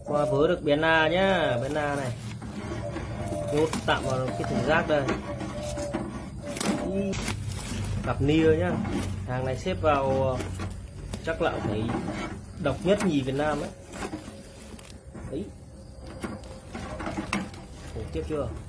Qua vớ được biến na nhá, biến na này nhốt tạm vào cái thùng rác đây. Cặp nia nhá, hàng này xếp vào chắc là phải độc nhất nhì Việt Nam ấy. Đấy, khủng khiếp chưa?